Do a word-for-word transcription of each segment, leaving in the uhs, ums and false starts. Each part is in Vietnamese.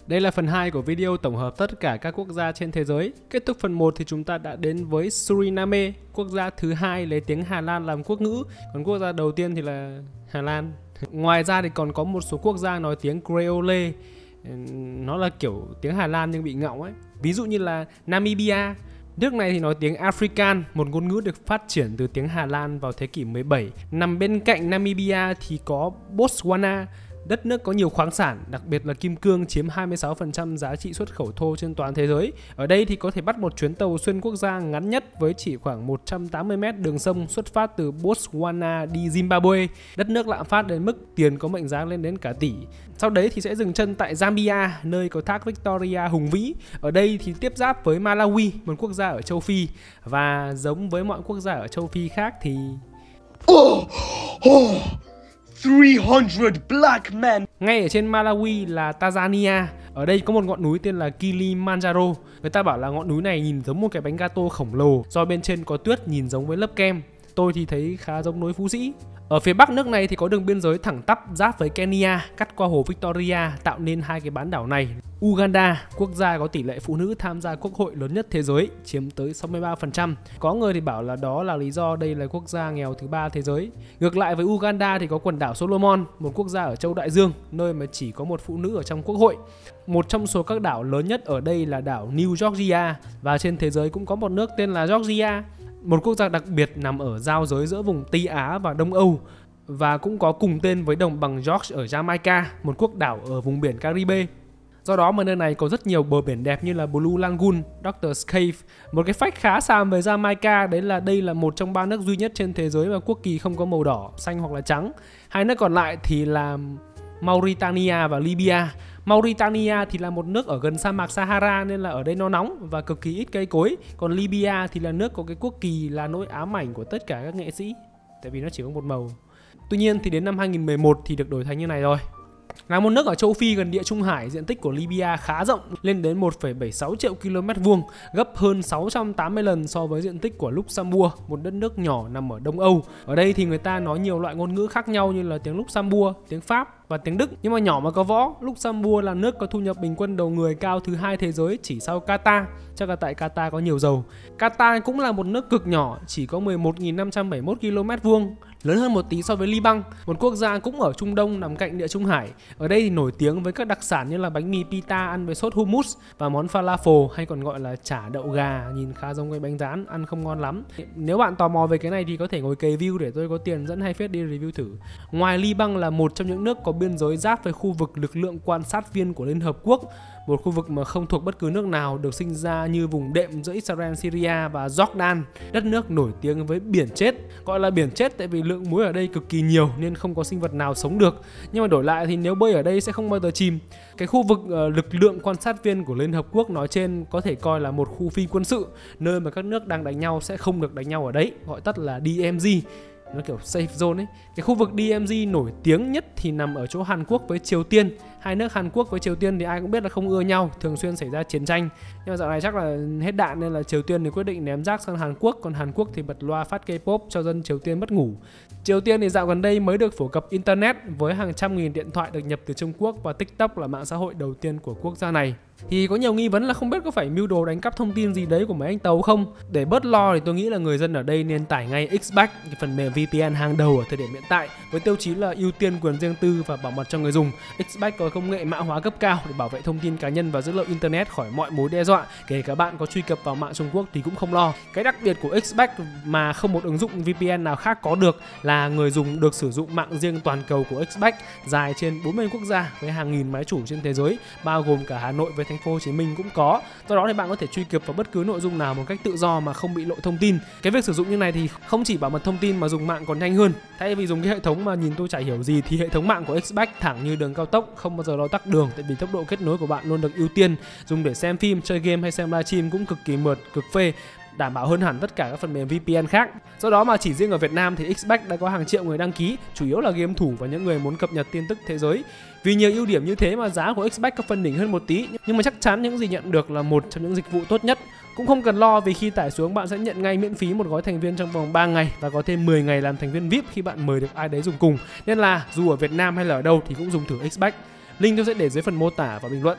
Đây là phần hai của video tổng hợp tất cả các quốc gia trên thế giới. Kết thúc phần một thì chúng ta đã đến với Suriname, quốc gia thứ hai lấy tiếng Hà Lan làm quốc ngữ, còn quốc gia đầu tiên thì là Hà Lan. Ngoài ra thì còn có một số quốc gia nói tiếng Creole, nó là kiểu tiếng Hà Lan nhưng bị ngọng ấy. Ví dụ như là Namibia. Nước này thì nói tiếng Afrikaan, một ngôn ngữ được phát triển từ tiếng Hà Lan vào thế kỷ mười bảy. Nằm bên cạnh Namibia thì có Botswana, đất nước có nhiều khoáng sản, đặc biệt là kim cương chiếm hai mươi sáu phần trăm giá trị xuất khẩu thô trên toàn thế giới. Ở đây thì có thể bắt một chuyến tàu xuyên quốc gia ngắn nhất với chỉ khoảng một trăm tám mươi mét đường sông xuất phát từ Botswana đi Zimbabwe. Đất nước lạm phát đến mức tiền có mệnh giá lên đến cả tỷ. Sau đấy thì sẽ dừng chân tại Zambia, nơi có thác Victoria hùng vĩ. Ở đây thì tiếp giáp với Malawi, một quốc gia ở châu Phi. Và giống với mọi quốc gia ở châu Phi khác thì... Oh, oh. three hundred black men. Ngay ở trên Malawi là Tanzania. Ở đây có một ngọn núi tên là Kilimanjaro. Người ta bảo là ngọn núi này nhìn giống một cái bánh gato khổng lồ, do bên trên có tuyết nhìn giống với lớp kem. Tôi thì thấy khá giống núi Phú Sĩ. Ở phía bắc nước này thì có đường biên giới thẳng tắp giáp với Kenya, cắt qua hồ Victoria, tạo nên hai cái bán đảo này. Uganda, quốc gia có tỷ lệ phụ nữ tham gia quốc hội lớn nhất thế giới, chiếm tới sáu mươi ba phần trăm. Có người thì bảo là đó là lý do đây là quốc gia nghèo thứ ba thế giới. Ngược lại với Uganda thì có quần đảo Solomon, một quốc gia ở châu Đại Dương, nơi mà chỉ có một phụ nữ ở trong quốc hội. Một trong số các đảo lớn nhất ở đây là đảo New Georgia, và trên thế giới cũng có một nước tên là Georgia, một quốc gia đặc biệt nằm ở giao giới giữa vùng Tây Á và Đông Âu, và cũng có cùng tên với đồng bằng George ở Jamaica, một quốc đảo ở vùng biển Caribe. Do đó mà nơi này có rất nhiều bờ biển đẹp như là Blue Lagoon, Doctor's Cave. Một cái fact khá xàm về Jamaica đấy là đây là một trong ba nước duy nhất trên thế giới mà quốc kỳ không có màu đỏ, xanh hoặc là trắng. Hai nước còn lại thì là Mauritania và Libya. Mauritania thì là một nước ở gần sa mạc Sahara nên là ở đây nó nóng và cực kỳ ít cây cối. Còn Libya thì là nước có cái quốc kỳ là nỗi ám ảnh của tất cả các nghệ sĩ, tại vì nó chỉ có một màu. Tuy nhiên thì đến năm hai nghìn mười một thì được đổi thành như này rồi. Là một nước ở châu Phi gần địa Trung Hải, diện tích của Libya khá rộng, lên đến một phẩy bảy sáu triệu ki lô mét vuông, gấp hơn sáu trăm tám mươi lần so với diện tích của Luxembourg, một đất nước nhỏ nằm ở Đông Âu. Ở đây thì người ta nói nhiều loại ngôn ngữ khác nhau như là tiếng Luxembourg, tiếng Pháp và tiếng Đức. Nhưng mà nhỏ mà có võ, Luxembourg là nước có thu nhập bình quân đầu người cao thứ hai thế giới, chỉ sau Qatar. Chắc là tại Qatar có nhiều dầu. Qatar cũng là một nước cực nhỏ, chỉ có mười một nghìn năm trăm bảy mươi mốt ki lô mét vuông, lớn hơn một tí so với Liban, một quốc gia cũng ở Trung Đông nằm cạnh địa Trung Hải. Ở đây thì nổi tiếng với các đặc sản như là bánh mì pita ăn với sốt hummus và món falafel hay còn gọi là chả đậu gà, nhìn khá giống với bánh rán, ăn không ngon lắm. Nếu bạn tò mò về cái này thì có thể ngồi cày view để tôi có tiền dẫn hay phết đi review thử. Ngoài Liban là một trong những nước có biên giới giáp với khu vực lực lượng quan sát viên của Liên Hợp Quốc, một khu vực mà không thuộc bất cứ nước nào, được sinh ra như vùng đệm giữa Israel, Syria và Jordan. Đất nước nổi tiếng với biển chết, gọi là biển chết tại vì lượng muối ở đây cực kỳ nhiều nên không có sinh vật nào sống được. Nhưng mà đổi lại thì nếu bơi ở đây sẽ không bao giờ chìm. Cái khu vực uh, lực lượng quan sát viên của Liên Hợp Quốc nói trên có thể coi là một khu phi quân sự, nơi mà các nước đang đánh nhau sẽ không được đánh nhau ở đấy, gọi tắt là đê em giê. Nó kiểu safe zone ấy. Cái khu vực đê em giê nổi tiếng nhất thì nằm ở chỗ Hàn Quốc với Triều Tiên. Hai nước Hàn Quốc với Triều Tiên thì ai cũng biết là không ưa nhau, thường xuyên xảy ra chiến tranh. Nhưng mà dạo này chắc là hết đạn nên là Triều Tiên thì quyết định ném rác sang Hàn Quốc, còn Hàn Quốc thì bật loa phát K-pop cho dân Triều Tiên mất ngủ. Triều Tiên thì dạo gần đây mới được phổ cập internet với hàng trăm nghìn điện thoại được nhập từ Trung Quốc, và TikTok là mạng xã hội đầu tiên của quốc gia này. Thì có nhiều nghi vấn là không biết có phải mưu đồ đánh cắp thông tin gì đấy của mấy anh tàu không. Để bớt lo thì tôi nghĩ là người dân ở đây nên tải ngay Xback, cái phần mềm vê pê en hàng đầu ở thời điểm hiện tại, với tiêu chí là ưu tiên quyền riêng tư và bảo mật cho người dùng. Xback có công nghệ mã hóa cấp cao để bảo vệ thông tin cá nhân và dữ liệu internet khỏi mọi mối đe dọa. Kể cả bạn có truy cập vào mạng Trung Quốc thì cũng không lo. Cái đặc biệt của Xback mà không một ứng dụng vê pê en nào khác có được là người dùng được sử dụng mạng riêng toàn cầu của Xback, dài trên bốn mươi quốc gia với hàng nghìn máy chủ trên thế giới, bao gồm cả Hà Nội với thành phố Hồ Chí Minh cũng có. Do đó thì bạn có thể truy cập vào bất cứ nội dung nào một cách tự do mà không bị lộ thông tin. Cái việc sử dụng như này thì không chỉ bảo mật thông tin mà dùng mạng còn nhanh hơn. Thay vì dùng cái hệ thống mà nhìn tôi chả hiểu gì thì hệ thống mạng của Xback thẳng như đường cao tốc, không bao giờ lo tắc đường, tại vì tốc độ kết nối của bạn luôn được ưu tiên. Dùng để xem phim, chơi game hay xem livestream cũng cực kỳ mượt, cực phê, đảm bảo hơn hẳn tất cả các phần mềm vê pê en khác. Do đó mà chỉ riêng ở Việt Nam thì Xback đã có hàng triệu người đăng ký, chủ yếu là game thủ và những người muốn cập nhật tin tức thế giới. Vì nhiều ưu điểm như thế mà giá của Xback có phần đỉnh hơn một tí, nhưng mà chắc chắn những gì nhận được là một trong những dịch vụ tốt nhất. Cũng không cần lo vì khi tải xuống bạn sẽ nhận ngay miễn phí một gói thành viên trong vòng ba ngày và có thêm mười ngày làm thành viên vê i pê khi bạn mời được ai đấy dùng cùng. Nên là dù ở Việt Nam hay là ở đâu thì cũng dùng thử Xback. Link tôi sẽ để dưới phần mô tả và bình luận.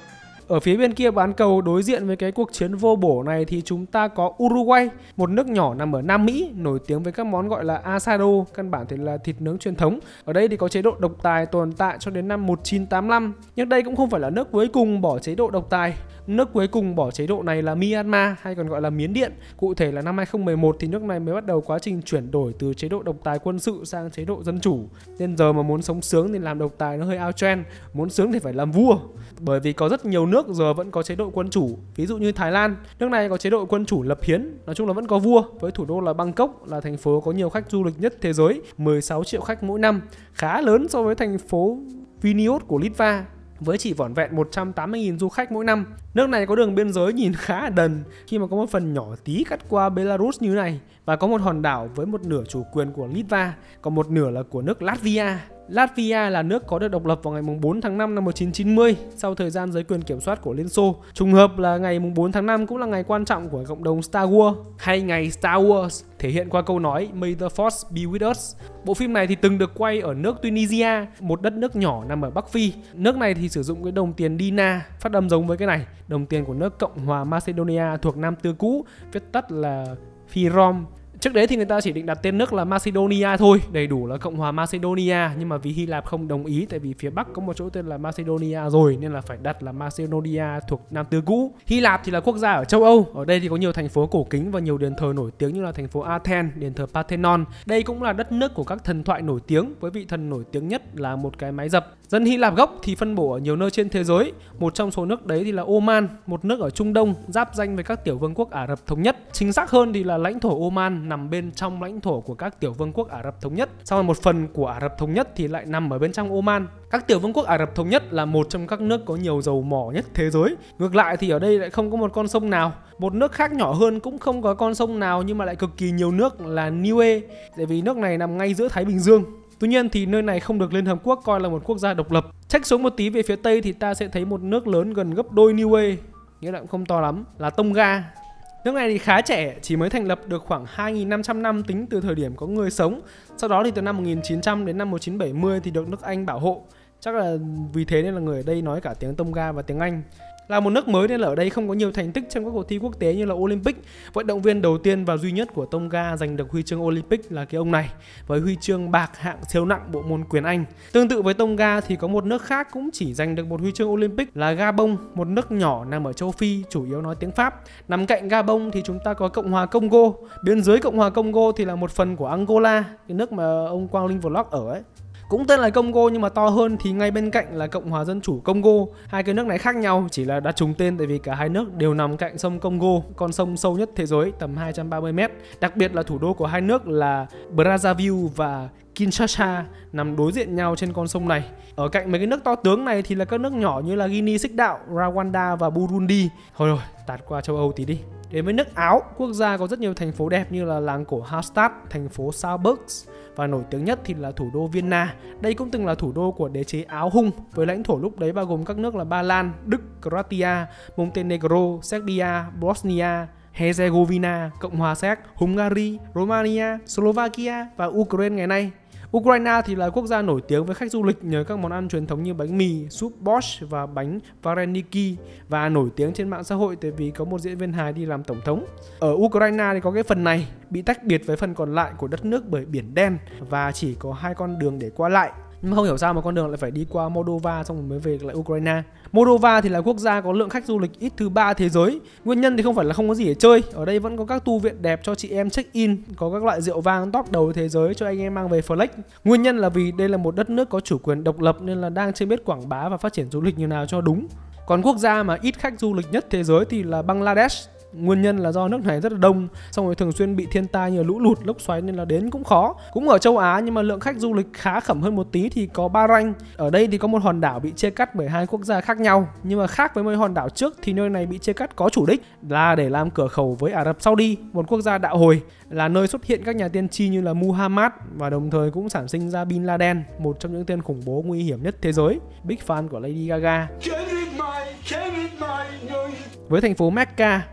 Ở phía bên kia bán cầu đối diện với cái cuộc chiến vô bổ này thì chúng ta có Uruguay, một nước nhỏ nằm ở Nam Mỹ, nổi tiếng với các món gọi là asado, căn bản thì là thịt nướng truyền thống. Ở đây thì có chế độ độc tài tồn tại cho đến năm một nghìn chín trăm tám mươi lăm, nhưng đây cũng không phải là nước cuối cùng bỏ chế độ độc tài. Nước cuối cùng bỏ chế độ này là Myanmar, hay còn gọi là Miến Điện. Cụ thể là năm hai không một một thì nước này mới bắt đầu quá trình chuyển đổi từ chế độ độc tài quân sự sang chế độ dân chủ. Nên giờ mà muốn sống sướng thì làm độc tài nó hơi out trend, muốn sướng thì phải làm vua. Bởi vì có rất nhiều nước giờ vẫn có chế độ quân chủ. Ví dụ như Thái Lan, nước này có chế độ quân chủ lập hiến, nói chung là vẫn có vua. Với thủ đô là Bangkok, là thành phố có nhiều khách du lịch nhất thế giới, mười sáu triệu khách mỗi năm, khá lớn so với thành phố Vilnius của Litva, với chỉ vỏn vẹn một trăm tám mươi nghìn du khách mỗi năm. Nước này có đường biên giới nhìn khá là đần khi mà có một phần nhỏ tí cắt qua Belarus như này, và có một hòn đảo với một nửa chủ quyền của Litva, còn một nửa là của nước Latvia. Latvia là nước có được độc lập vào ngày bốn tháng năm năm một nghìn chín trăm chín mươi sau thời gian dưới quyền kiểm soát của Liên Xô. Trùng hợp là ngày bốn tháng năm cũng là ngày quan trọng của cộng đồng Star Wars, hay ngày Star Wars, thể hiện qua câu nói May the Force be with us. Bộ phim này thì từng được quay ở nước Tunisia, một đất nước nhỏ nằm ở Bắc Phi. Nước này thì sử dụng cái đồng tiền dinar, phát âm giống với cái này, đồng tiền của nước Cộng hòa Macedonia thuộc Nam Tư cũ, viết tắt là Fyrom. Trước đấy thì người ta chỉ định đặt tên nước là Macedonia thôi, đầy đủ là Cộng hòa Macedonia, nhưng mà vì Hy Lạp không đồng ý, tại vì phía Bắc có một chỗ tên là Macedonia rồi, nên là phải đặt là Macedonia thuộc Nam Tư cũ. Hy Lạp thì là quốc gia ở châu Âu, ở đây thì có nhiều thành phố cổ kính và nhiều đền thờ nổi tiếng như là thành phố Athens, đền thờ Parthenon. Đây cũng là đất nước của các thần thoại nổi tiếng, với vị thần nổi tiếng nhất là một cái máy dập. Dân Hy Lạp gốc thì phân bổ ở nhiều nơi trên thế giới, một trong số nước đấy thì là Oman, một nước ở Trung Đông, giáp danh với các tiểu vương quốc Ả Rập Thống Nhất. Chính xác hơn thì là lãnh thổ Oman nằm bên trong lãnh thổ của các tiểu vương quốc Ả Rập Thống Nhất, sau rồi một phần của Ả Rập Thống Nhất thì lại nằm ở bên trong Oman. Các tiểu vương quốc Ả Rập Thống Nhất là một trong các nước có nhiều dầu mỏ nhất thế giới. Ngược lại thì ở đây lại không có một con sông nào. Một nước khác nhỏ hơn cũng không có con sông nào, nhưng mà lại cực kỳ nhiều nước là Niue, tại vì nước này nằm ngay giữa Thái Bình Dương. Tuy nhiên thì nơi này không được Liên Hợp Quốc coi là một quốc gia độc lập. Check xuống một tí về phía Tây thì ta sẽ thấy một nước lớn gần gấp đôi Niue, nghĩa là cũng không to lắm, là Tonga. Nước này thì khá trẻ, chỉ mới thành lập được khoảng hai nghìn năm trăm năm tính từ thời điểm có người sống. Sau đó thì từ năm một nghìn chín trăm đến năm một nghìn chín trăm bảy mươi thì được nước Anh bảo hộ. Chắc là vì thế nên là người ở đây nói cả tiếng Tonga và tiếng Anh. Là một nước mới nên là ở đây không có nhiều thành tích trong các cuộc thi quốc tế như là Olympic. Vận động viên đầu tiên và duy nhất của Tonga giành được huy chương Olympic là cái ông này, với huy chương bạc hạng siêu nặng bộ môn quyền Anh. Tương tự với Tonga thì có một nước khác cũng chỉ giành được một huy chương Olympic là Gabon, một nước nhỏ nằm ở châu Phi, chủ yếu nói tiếng Pháp. Nằm cạnh Gabon thì chúng ta có Cộng hòa Congo. Bên dưới Cộng hòa Congo thì là một phần của Angola, cái nước mà ông Quang Linh Vlog ở ấy. Cũng tên là Congo nhưng mà to hơn thì ngay bên cạnh là Cộng hòa Dân chủ Congo. Hai cái nước này khác nhau, chỉ là đã trùng tên tại vì cả hai nước đều nằm cạnh sông Congo, con sông sâu nhất thế giới, tầm hai trăm ba mươi mét. Đặc biệt là thủ đô của hai nước là Brazzaville và Kinshasa nằm đối diện nhau trên con sông này. Ở cạnh mấy cái nước to tướng này thì là các nước nhỏ như là Guinea Xích Đạo, Rwanda và Burundi. Thôi rồi, tạt qua châu Âu tí đi. Đến với nước Áo, quốc gia có rất nhiều thành phố đẹp như là làng cổ Hallstatt, thành phố Saarburg, và nổi tiếng nhất thì là thủ đô Vienna. Đây cũng từng là thủ đô của đế chế Áo Hung, với lãnh thổ lúc đấy bao gồm các nước là Ba Lan, Đức, Croatia, Montenegro, Serbia, Bosnia, Herzegovina, Cộng hòa Séc, Hungary, Romania, Slovakia và Ukraine ngày nay. Ukraine thì là quốc gia nổi tiếng với khách du lịch nhờ các món ăn truyền thống như bánh mì, súp borscht và bánh vareniki, và nổi tiếng trên mạng xã hội tại vì có một diễn viên hài đi làm tổng thống. Ở Ukraine thì có cái phần này bị tách biệt với phần còn lại của đất nước bởi biển đen và chỉ có hai con đường để qua lại. Nhưng mà không hiểu sao mà con đường lại phải đi qua Moldova xong rồi mới về lại Ukraine. Moldova thì là quốc gia có lượng khách du lịch ít thứ ba thế giới. Nguyên nhân thì không phải là không có gì để chơi, ở đây vẫn có các tu viện đẹp cho chị em check in, có các loại rượu vang top đầu thế giới cho anh em mang về flex. Nguyên nhân là vì đây là một đất nước có chủ quyền độc lập nên là đang chưa biết quảng bá và phát triển du lịch như nào cho đúng. Còn quốc gia mà ít khách du lịch nhất thế giới thì là Bangladesh. Nguyên nhân là do nước này rất là đông, xong rồi thường xuyên bị thiên tai như lũ lụt, lốc xoáy nên là đến cũng khó. Cũng ở châu Á nhưng mà lượng khách du lịch khá khẩm hơn một tí thì có Bahrain. Ở đây thì có một hòn đảo bị chia cắt bởi hai quốc gia khác nhau, nhưng mà khác với mấy hòn đảo trước thì nơi này bị chia cắt có chủ đích là để làm cửa khẩu với Ả Rập Saudi, một quốc gia đạo hồi, là nơi xuất hiện các nhà tiên tri như là Muhammad và đồng thời cũng sản sinh ra Bin Laden, một trong những tên khủng bố nguy hiểm nhất thế giới. Big fan của Lady Gaga. Với thành phố Mecca,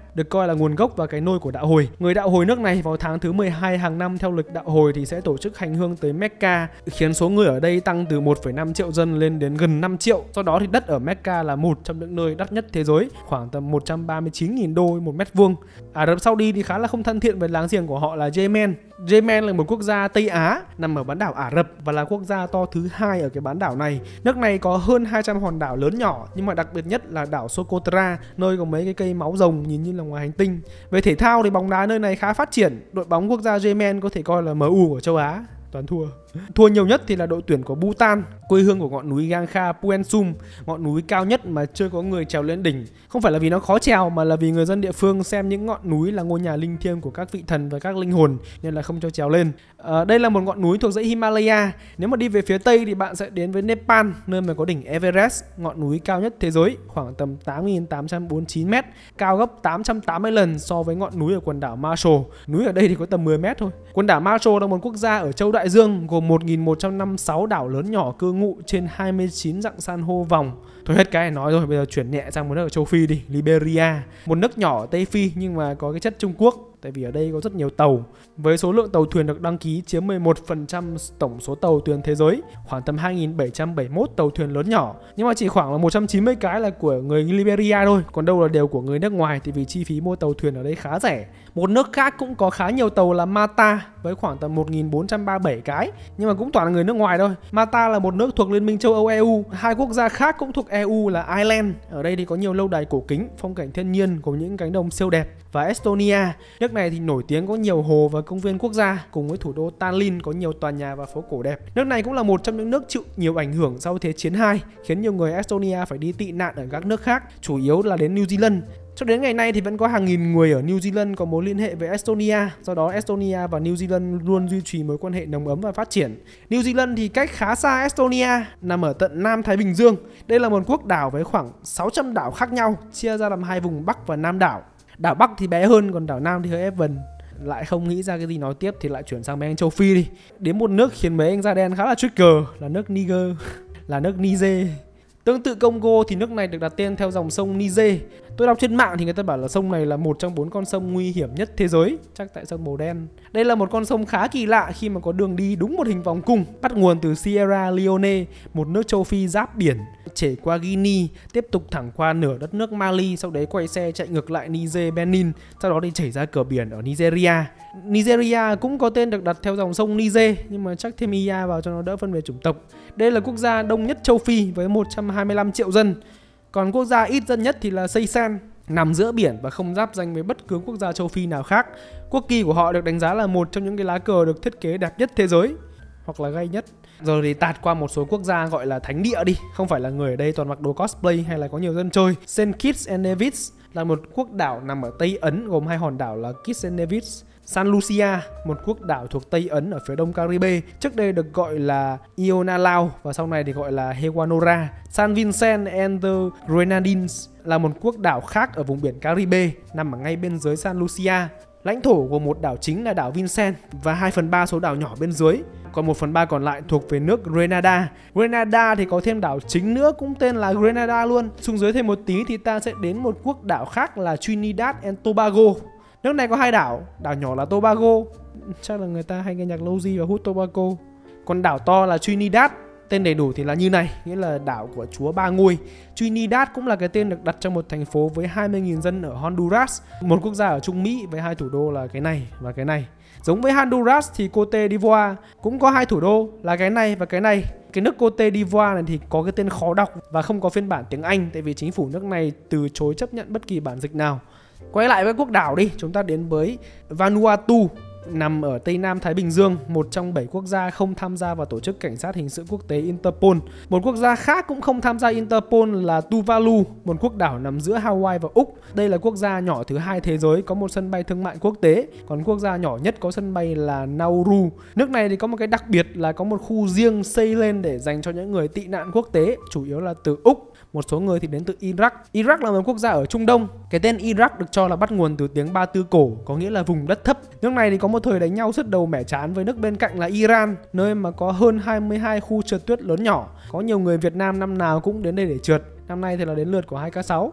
được coi là nguồn gốc và cái nôi của đạo hồi. Người đạo hồi nước này vào tháng thứ mười hai hàng năm theo lịch đạo hồi thì sẽ tổ chức hành hương tới Mecca, khiến số người ở đây tăng từ một phẩy năm triệu dân lên đến gần năm triệu. Sau đó thì đất ở Mecca là một trong những nơi đắt nhất thế giới, khoảng tầm một trăm ba mươi chín nghìn đô một mét vuông. Ả Rập Saudi thì khá là không thân thiện với láng giềng của họ là Yemen. Yemen là một quốc gia Tây Á nằm ở bán đảo Ả Rập và là quốc gia to thứ hai ở cái bán đảo này. Nước này có hơn hai trăm hòn đảo lớn nhỏ, nhưng mà đặc biệt nhất là đảo Socotra, nơi có mấy cái cây máu rồng nhìn như là ngoài hành tinh. Về thể thao thì bóng đá nơi này khá phát triển. Đội bóng quốc gia Yemen có thể coi là em u của châu Á. Toàn thua. Thua nhiều nhất thì là đội tuyển của Bhutan, quê hương của ngọn núi Gangkha Puensum, ngọn núi cao nhất mà chưa có người trèo lên đỉnh. Không phải là vì nó khó trèo mà là vì người dân địa phương xem những ngọn núi là ngôi nhà linh thiêng của các vị thần và các linh hồn nên là không cho trèo lên. À, đây là một ngọn núi thuộc dãy Himalaya. Nếu mà đi về phía tây thì bạn sẽ đến với Nepal, nơi mà có đỉnh Everest, ngọn núi cao nhất thế giới, khoảng tầm tám nghìn tám trăm bốn mươi chín mét, cao gấp tám trăm tám mươi lần so với ngọn núi ở quần đảo Marshall. Núi ở đây thì có tầm mười mét thôi. Quần đảo Marshall là một quốc gia ở châu Đại Dương gồm một nghìn một trăm năm mươi sáu đảo lớn nhỏ cư ngụ trên hai mươi chín dặn san hô vòng. Thôi hết cái này nói rồi, bây giờ chuyển nhẹ sang một nước ở châu Phi đi, Liberia. Một nước nhỏ ở Tây Phi nhưng mà có cái chất Trung Quốc, tại vì ở đây có rất nhiều tàu. Với số lượng tàu thuyền được đăng ký chiếm mười một phần trăm tổng số tàu thuyền thế giới, khoảng tầm hai nghìn bảy trăm bảy mươi mốt tàu thuyền lớn nhỏ. Nhưng mà chỉ khoảng là một trăm chín mươi cái là của người Liberia thôi, còn đâu là đều của người nước ngoài, thì vì chi phí mua tàu thuyền ở đây khá rẻ. Một nước khác cũng có khá nhiều tàu là Malta với khoảng tầm một nghìn bốn trăm ba mươi bảy cái, nhưng mà cũng toàn là người nước ngoài thôi. Malta là một nước thuộc Liên minh châu Âu E U. Hai quốc gia khác cũng thuộc E U là Ireland. Ở đây thì có nhiều lâu đài cổ kính, phong cảnh thiên nhiên cùng những cánh đồng siêu đẹp. Và Estonia, nước này thì nổi tiếng có nhiều hồ và công viên quốc gia, cùng với thủ đô Tallinn có nhiều tòa nhà và phố cổ đẹp. Nước này cũng là một trong những nước chịu nhiều ảnh hưởng sau Thế chiến hai, khiến nhiều người Estonia phải đi tị nạn ở các nước khác, chủ yếu là đến New Zealand. Cho đến ngày nay thì vẫn có hàng nghìn người ở New Zealand có mối liên hệ với Estonia, do đó Estonia và New Zealand luôn duy trì mối quan hệ nồng ấm và phát triển. New Zealand thì cách khá xa Estonia, nằm ở tận Nam Thái Bình Dương. Đây là một quốc đảo với khoảng sáu trăm đảo khác nhau, chia ra làm hai vùng Bắc và Nam đảo. Đảo Bắc thì bé hơn, còn đảo Nam thì hơi ép vần. Lại không nghĩ ra cái gì nói tiếp thì lại chuyển sang mấy anh châu Phi đi. Đến một nước khiến mấy anh da đen khá là trigger là nước Niger, là nước Niger. Tương tự Congo thì nước này được đặt tên theo dòng sông Niger. Tôi đọc trên mạng thì người ta bảo là sông này là một trong bốn con sông nguy hiểm nhất thế giới, chắc tại sông màu đen. Đây là một con sông khá kỳ lạ khi mà có đường đi đúng một hình vòng cung, bắt nguồn từ Sierra Leone, một nước châu Phi giáp biển, chảy qua Guinea, tiếp tục thẳng qua nửa đất nước Mali, sau đấy quay xe chạy ngược lại Niger Benin, sau đó thì chảy ra cửa biển ở Nigeria. Nigeria cũng có tên được đặt theo dòng sông Niger, nhưng mà chắc thêm ia vào cho nó đỡ phân biệt chủng tộc. Đây là quốc gia đông nhất châu Phi với một trăm hai mươi lăm triệu dân. Còn quốc gia ít dân nhất thì là Seychelles, nằm giữa biển và không giáp danh với bất cứ quốc gia châu Phi nào khác. Quốc kỳ của họ được đánh giá là một trong những cái lá cờ được thiết kế đẹp nhất thế giới, hoặc là gay nhất. Rồi thì tạt qua một số quốc gia gọi là thánh địa đi, không phải là người ở đây toàn mặc đồ cosplay hay là có nhiều dân chơi. Saint Kitts and Nevis là một quốc đảo nằm ở Tây Ấn gồm hai hòn đảo là Kitts and Nevis. San Lucia, một quốc đảo thuộc Tây Ấn ở phía đông Caribe, trước đây được gọi là Iona Lao và sau này thì gọi là Hewanorra. San Vincent and the Grenadines là một quốc đảo khác ở vùng biển Caribe, nằm ở ngay bên dưới San Lucia. Lãnh thổ của một đảo chính là đảo Vincent và hai phần ba số đảo nhỏ bên dưới, còn một phần ba còn lại thuộc về nước Grenada. Grenada thì có thêm đảo chính nữa cũng tên là Grenada luôn. Xuống dưới thêm một tí thì ta sẽ đến một quốc đảo khác là Trinidad and Tobago. Nước này có hai đảo, đảo nhỏ là Tobago, chắc là người ta hay nghe nhạc Logi và hút Tobago. Còn đảo to là Trinidad, tên đầy đủ thì là như này, nghĩa là đảo của chúa ba ngôi. Trinidad cũng là cái tên được đặt cho một thành phố với hai mươi nghìn dân ở Honduras, một quốc gia ở Trung Mỹ với hai thủ đô là cái này và cái này. Giống với Honduras thì Côte d'Ivoire cũng có hai thủ đô là cái này và cái này. Cái nước Côte d'Ivoire này thì có cái tên khó đọc và không có phiên bản tiếng Anh, tại vì chính phủ nước này từ chối chấp nhận bất kỳ bản dịch nào. Quay lại với quốc đảo đi, chúng ta đến với Vanuatu, nằm ở Tây Nam Thái Bình Dương, một trong bảy quốc gia không tham gia vào tổ chức cảnh sát hình sự quốc tế Interpol. Một quốc gia khác cũng không tham gia Interpol là Tuvalu, một quốc đảo nằm giữa Hawaii và Úc. Đây là quốc gia nhỏ thứ hai thế giới có một sân bay thương mại quốc tế, còn quốc gia nhỏ nhất có sân bay là Nauru. Nước này thì có một cái đặc biệt là có một khu riêng xây lên để dành cho những người tị nạn quốc tế, chủ yếu là từ Úc. Một số người thì đến từ Iraq. Iraq là một quốc gia ở Trung Đông. Cái tên Iraq được cho là bắt nguồn từ tiếng Ba Tư cổ, có nghĩa là vùng đất thấp. Nước này thì có một thời đánh nhau sứt đầu mẻ trán với nước bên cạnh là Iran, nơi mà có hơn hai mươi hai khu trượt tuyết lớn nhỏ. Có nhiều người Việt Nam năm nào cũng đến đây để trượt. Năm nay thì là đến lượt của hai K sáu.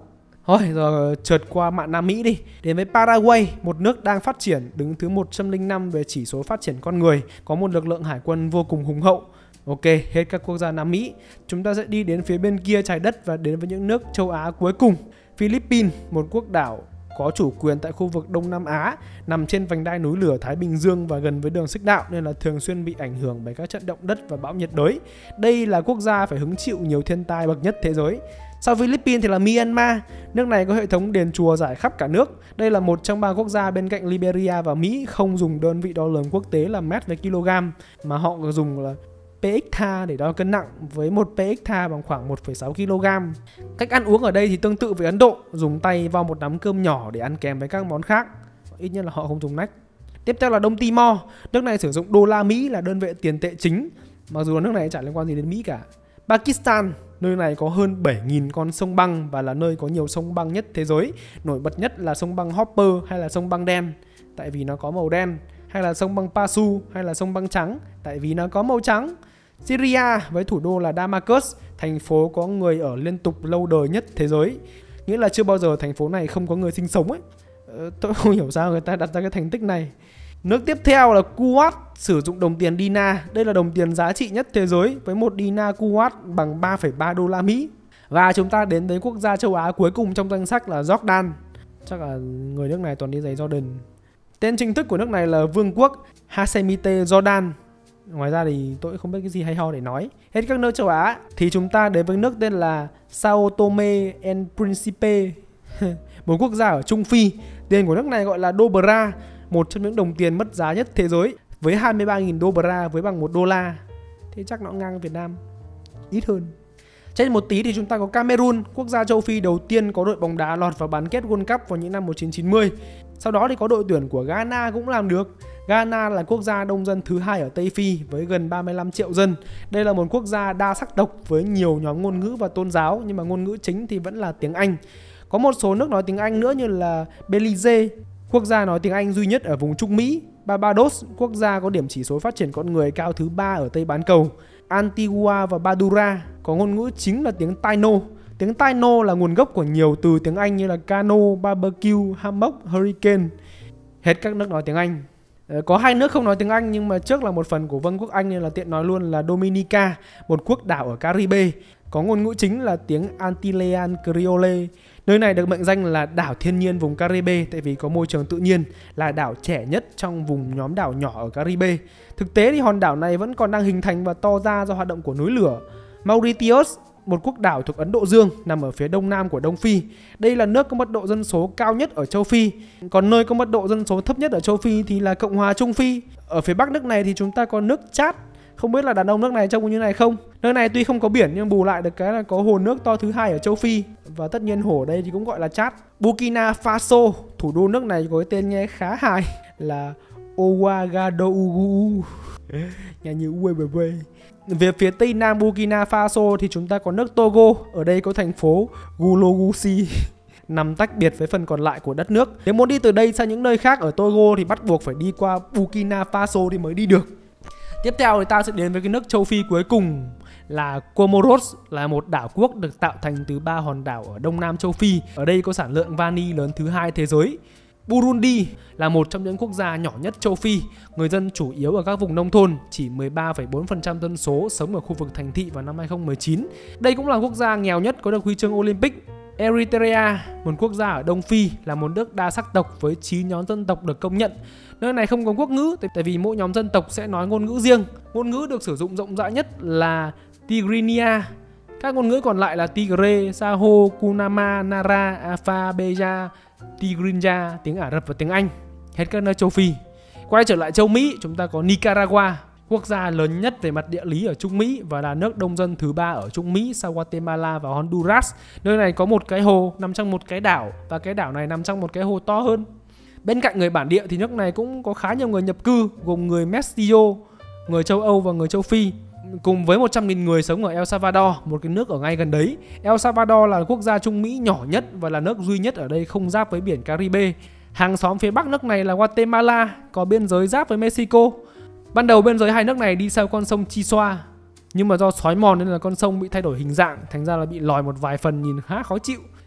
Thôi giờ trượt qua mạn Nam Mỹ đi. Đến với Paraguay, một nước đang phát triển, đứng thứ một trăm lẻ năm về chỉ số phát triển con người, có một lực lượng hải quân vô cùng hùng hậu. Ok, hết các quốc gia Nam Mỹ. Chúng ta sẽ đi đến phía bên kia trái đất và đến với những nước châu Á cuối cùng. Philippines, một quốc đảo có chủ quyền tại khu vực Đông Nam Á, nằm trên vành đai núi lửa Thái Bình Dương và gần với đường xích đạo nên là thường xuyên bị ảnh hưởng bởi các trận động đất và bão nhiệt đới. Đây là quốc gia phải hứng chịu nhiều thiên tai bậc nhất thế giới. Sau Philippines thì là Myanmar. Nước này có hệ thống đền chùa rải khắp cả nước. Đây là một trong ba quốc gia bên cạnh Liberia và Mỹ không dùng đơn vị đo lường quốc tế là mét với kg, mà họ dùng là pê ích tha để đo cân nặng, với một pê ích tha bằng khoảng một phẩy sáu ki lô gam. Cách ăn uống ở đây thì tương tự với Ấn Độ, dùng tay vo một nắm cơm nhỏ để ăn kèm với các món khác. Ít nhất là họ không dùng nách. Tiếp theo là Đông Timor. Nước này sử dụng đô la Mỹ là đơn vị tiền tệ chính, mặc dù nước này chả liên quan gì đến Mỹ cả. Pakistan, nơi này có hơn bảy nghìn con sông băng và là nơi có nhiều sông băng nhất thế giới. Nổi bật nhất là sông băng Hopper hay là sông băng đen, tại vì nó có màu đen, hay là sông băng Pasu hay là sông băng trắng, tại vì nó có màu trắng. Syria với thủ đô là Damascus, thành phố có người ở liên tục lâu đời nhất thế giới, nghĩa là chưa bao giờ thành phố này không có người sinh sống ấy. Ờ, tôi không hiểu sao người ta đặt ra cái thành tích này. Nước tiếp theo là Kuwait, sử dụng đồng tiền dinar. Đây là đồng tiền giá trị nhất thế giới, với một dinar Kuwait bằng ba phẩy ba đô la Mỹ. Và chúng ta đến tới quốc gia châu Á cuối cùng trong danh sách là Jordan. Chắc là người nước này toàn đi giày Jordan. Tên chính thức của nước này là Vương quốc Hashemite Jordan. Ngoài ra thì tôi không biết cái gì hay ho để nói. Hết các nước châu Á thì chúng ta đến với nước tên là Sao Tome and Principe, một quốc gia ở Trung Phi. Tiền của nước này gọi là đô bra, một trong những đồng tiền mất giá nhất thế giới, với hai mươi ba nghìn đô bra với bằng một đô la. Thế chắc nó ngang Việt Nam, ít hơn. Trên một tí thì chúng ta có Cameroon, quốc gia châu Phi đầu tiên có đội bóng đá lọt vào bán kết World Cup vào những năm một nghìn chín trăm chín mươi. Sau đó thì có đội tuyển của Ghana cũng làm được. Ghana là quốc gia đông dân thứ hai ở Tây Phi với gần ba mươi lăm triệu dân. Đây là một quốc gia đa sắc tộc với nhiều nhóm ngôn ngữ và tôn giáo, nhưng mà ngôn ngữ chính thì vẫn là tiếng Anh. Có một số nước nói tiếng Anh nữa như là Belize, quốc gia nói tiếng Anh duy nhất ở vùng Trung Mỹ. Barbados, quốc gia có điểm chỉ số phát triển con người cao thứ ba ở Tây bán cầu. Antigua và Barbuda có ngôn ngữ chính là tiếng Taino. Tiếng Taino là nguồn gốc của nhiều từ tiếng Anh như là cano, barbecue, hammock, hurricane. Hết các nước nói tiếng Anh. Có hai nước không nói tiếng Anh nhưng mà trước là một phần của Vương quốc Anh nên là tiện nói luôn là Dominica, một quốc đảo ở Caribe. Có ngôn ngữ chính là tiếng Antillean Creole. Nơi này được mệnh danh là đảo thiên nhiên vùng Caribe tại vì có môi trường tự nhiên, là đảo trẻ nhất trong vùng nhóm đảo nhỏ ở Caribe. Thực tế thì hòn đảo này vẫn còn đang hình thành và to ra do hoạt động của núi lửa. Mauritius, một quốc đảo thuộc Ấn Độ Dương, nằm ở phía đông nam của Đông Phi. Đây là nước có mật độ dân số cao nhất ở châu Phi. Còn nơi có mật độ dân số thấp nhất ở châu Phi thì là Cộng hòa Trung Phi. Ở phía bắc nước này thì chúng ta có nước Chad. Không biết là đàn ông nước này trông như này không? Nơi này tuy không có biển nhưng bù lại được cái là có hồ nước to thứ hai ở châu Phi. Và tất nhiên hồ ở đây thì cũng gọi là Chad. Burkina Faso, thủ đô nước này có cái tên nghe khá hài là Ouagadougou. Nghe như u bê bê. Về phía tây nam Burkina Faso thì chúng ta có nước Togo. Ở đây có thành phố Goulougoussi, nằm tách biệt với phần còn lại của đất nước. Nếu muốn đi từ đây sang những nơi khác ở Togo thì bắt buộc phải đi qua Burkina Faso thì mới đi được. Tiếp theo thì ta sẽ đến với cái nước châu Phi cuối cùng là Comoros, là một đảo quốc được tạo thành từ ba hòn đảo ở đông nam châu Phi. Ở đây có sản lượng vani lớn thứ hai thế giới. Burundi là một trong những quốc gia nhỏ nhất châu Phi. Người dân chủ yếu ở các vùng nông thôn, chỉ mười ba phẩy bốn phần trăm dân số sống ở khu vực thành thị vào năm hai không một chín. Đây cũng là quốc gia nghèo nhất có được huy chương Olympic. Eritrea, một quốc gia ở Đông Phi, là một nước đa sắc tộc với chín nhóm dân tộc được công nhận. Nơi này không có quốc ngữ tại vì mỗi nhóm dân tộc sẽ nói ngôn ngữ riêng. Ngôn ngữ được sử dụng rộng rãi nhất là Tigrinya. Các ngôn ngữ còn lại là Tigre, Saho, Kunama, Nara, Afa, Beja, Tigrinya, tiếng Ả Rập và tiếng Anh. Hết các nơi châu Phi. Quay trở lại châu Mỹ, chúng ta có Nicaragua, quốc gia lớn nhất về mặt địa lý ở Trung Mỹ và là nước đông dân thứ ba ở Trung Mỹ sau Guatemala và Honduras. Nơi này có một cái hồ nằm trong một cái đảo và cái đảo này nằm trong một cái hồ to hơn. Bên cạnh người bản địa thì nước này cũng có khá nhiều người nhập cư, gồm người Mexico, người châu Âu và người châu Phi, cùng với một trăm nghìn người sống ở El Salvador, một cái nước ở ngay gần đấy. El Salvador là quốc gia Trung Mỹ nhỏ nhất và là nước duy nhất ở đây không giáp với biển Caribe. Hàng xóm phía bắc nước này là Guatemala, có biên giới giáp với Mexico. Ban đầu biên giới hai nước này đi sau con sông Chisua, nhưng mà do xói mòn nên là con sông bị thay đổi hình dạng, thành ra là bị lòi một vài phần nhìn khá khó chịu.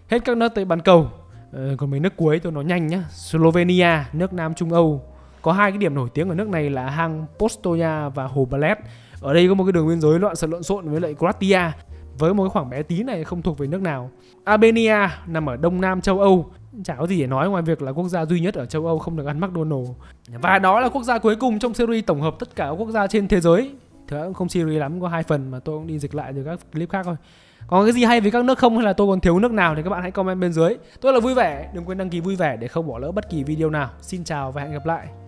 Hết các nước Tây Bán Cầu. Ờ, còn mấy nước cuối tôi nói nhanh nhá. Slovenia, nước Nam Trung Âu. Có hai cái điểm nổi tiếng ở nước này là hang Postoja và hồ Bled. Ở đây có một cái đường biên giới loạn xộn lộn xộn với lại Croatia, với một cái khoảng bé tí này không thuộc về nước nào. Albania nằm ở đông nam châu Âu, chả có gì để nói ngoài việc là quốc gia duy nhất ở châu Âu không được ăn McDonald's. Và đó là quốc gia cuối cùng trong series tổng hợp tất cả các quốc gia trên thế giới. Thực ra cũng không series lắm, có hai phần mà tôi cũng đi dịch lại từ các clip khác thôi. Còn cái gì hay với các nước không hay là tôi còn thiếu nước nào thì các bạn hãy comment bên dưới. Tôi là Vui Vẻ, đừng quên đăng ký Vui Vẻ để không bỏ lỡ bất kỳ video nào. Xin chào và hẹn gặp lại.